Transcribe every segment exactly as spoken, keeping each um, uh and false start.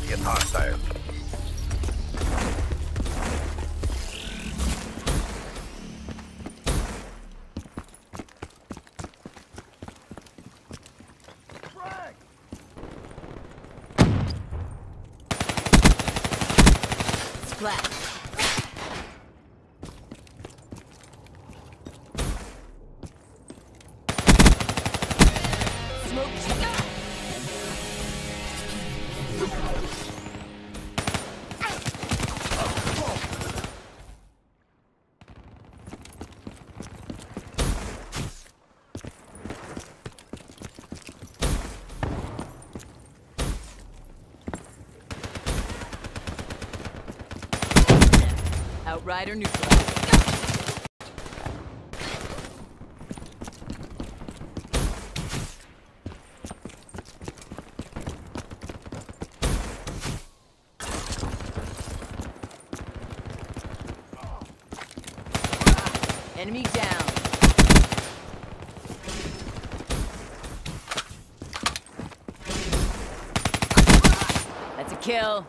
Target hostile. Splash. Smoke check. Outrider neutralized. Enemy down. That's a kill.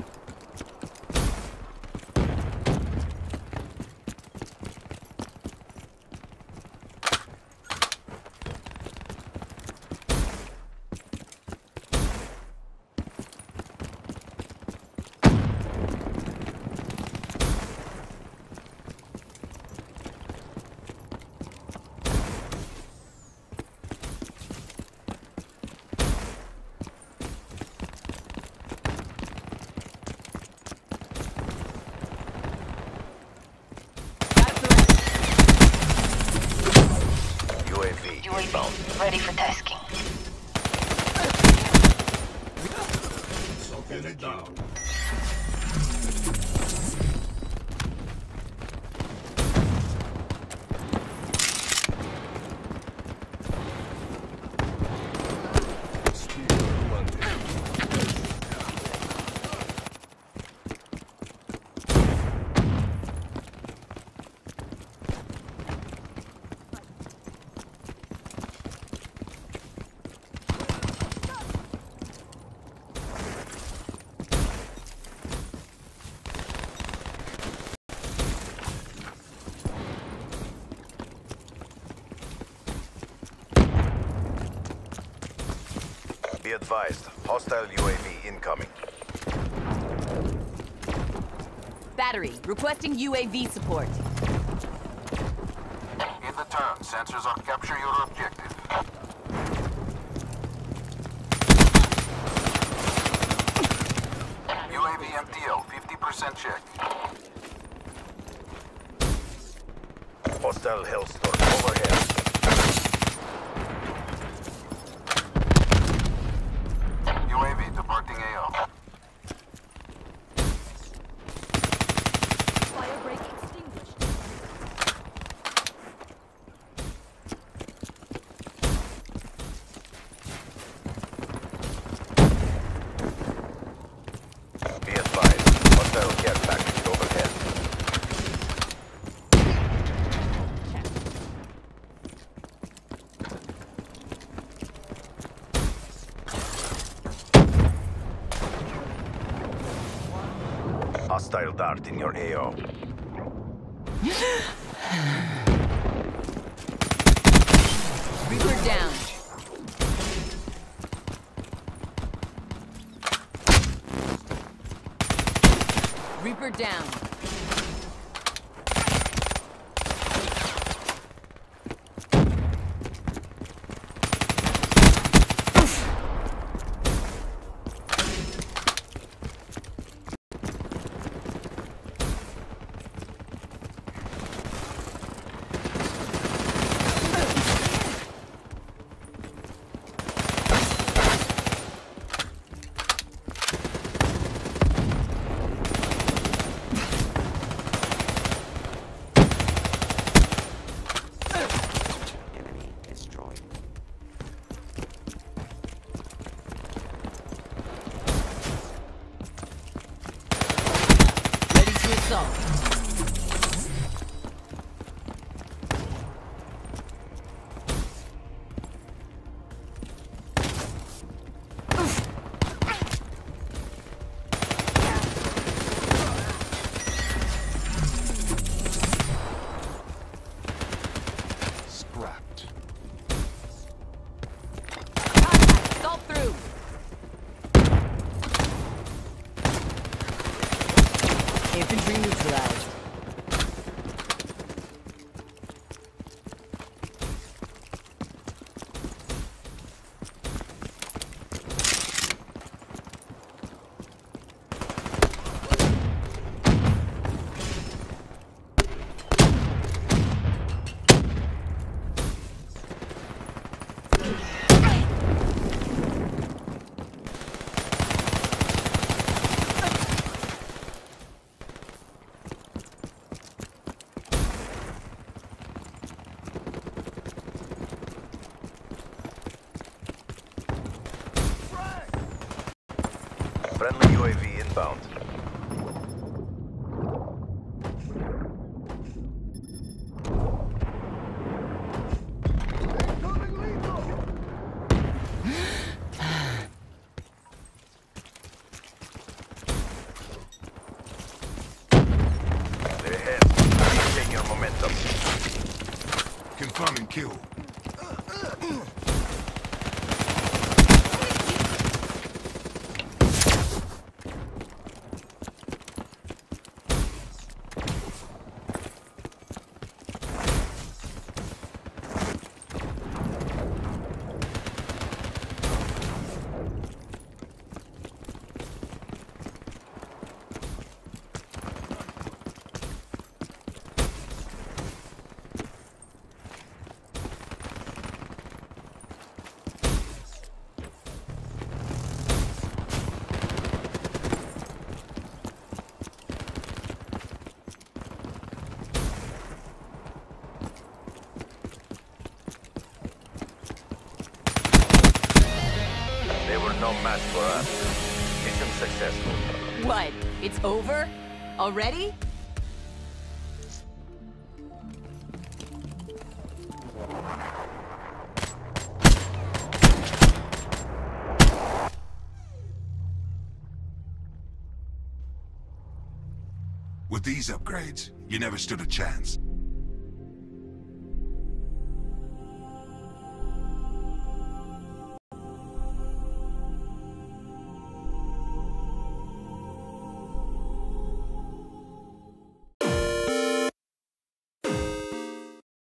U A V ready for tasking. Soaking it down. Be advised, hostile U A V incoming. Battery, requesting U A V support. In the turn, sensors are capture your objective. U A V M T L, fifty percent check. Hostile Hellstorm overhead. U A V departing A O. Fire break extinguished. Be advised, hostile care package overhead. Hostile dart in your A O. Reaper down. Reaper down. Friendly U A V inbound. They're ahead. Maintain your momentum. Confirming kill. They were no match for us. Mission successful. What? It's over? Already? With these upgrades, you never stood a chance.